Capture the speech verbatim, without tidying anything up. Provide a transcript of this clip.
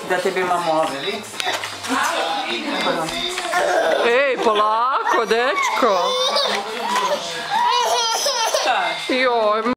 Da tebi imamo ove. Ej, polako, dečko. Joj,